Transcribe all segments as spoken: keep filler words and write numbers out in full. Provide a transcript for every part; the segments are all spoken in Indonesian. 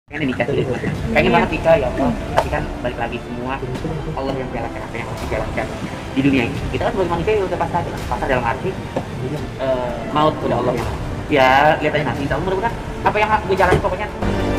Pengen nikah dulu, pengen banget nikah ya Allah, tapi kan balik lagi semua Allah yang jalankan apa yang harus dijalankan di dunia ini. Kita kan sebagai manusia ya udah pasrah aja lah, pasrah dalam arti uh, maut udah Allah yang ya lihat aja nanti. Insya Allah mudah-mudahan apa yang gue jalani pokoknya.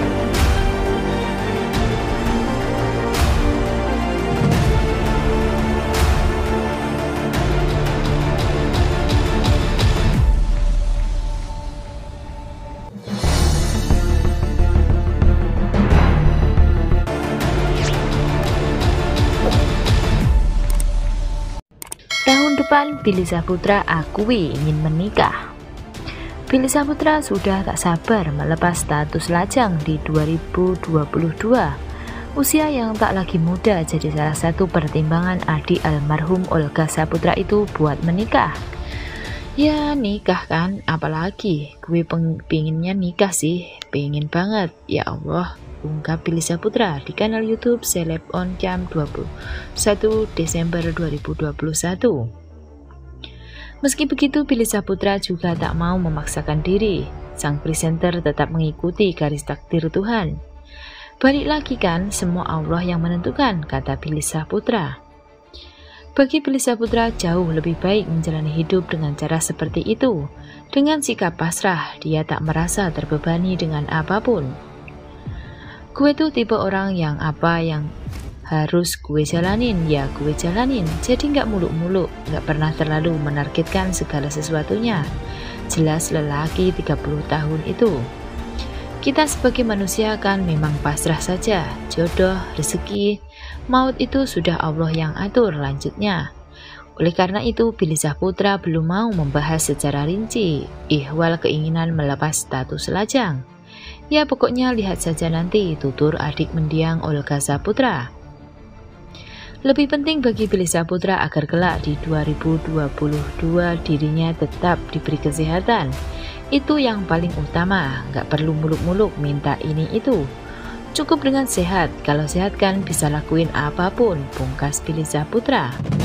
Tahun depan Billy Syahputra akui ingin menikah. Billy Syahputra sudah tak sabar melepas status lajang di dua ribu dua puluh dua. Usia yang tak lagi muda jadi salah satu pertimbangan adik almarhum Olga Syahputra itu buat menikah. Ya nikah kan, apalagi gue pengennya nikah sih, pengen banget, ya Allah, ungkap Billy Syahputra di kanal YouTube Seleb On Cam dua puluh satu Desember dua ribu dua puluh satu. Meski begitu, Billy Syahputra juga tak mau memaksakan diri. Sang presenter tetap mengikuti garis takdir Tuhan. Balik lagi kan, semua Allah yang menentukan, kata Billy Syahputra. Bagi Billy Syahputra jauh lebih baik menjalani hidup dengan cara seperti itu. Dengan sikap pasrah, dia tak merasa terbebani dengan apapun. Gue tuh tipe orang yang apa yang harus gue jalanin, ya gue jalanin. Jadi gak muluk-muluk, gak pernah terlalu menargetkan segala sesuatunya. Jelas lelaki tiga puluh tahun itu. Kita sebagai manusia kan memang pasrah saja. Jodoh, rezeki, maut itu sudah Allah yang atur, lanjutnya. Oleh karena itu, Billy Syahputra belum mau membahas secara rinci ihwal keinginan melepas status lajang. Ya pokoknya lihat saja nanti, tutur adik mendiang Olga Syahputra. Lebih penting bagi Billy Syahputra agar kelak di dua ribu dua puluh dua dirinya tetap diberi kesehatan. Itu yang paling utama, gak perlu muluk-muluk minta ini itu. Cukup dengan sehat, kalau sehat kan bisa lakuin apapun, pungkas Billy Syahputra.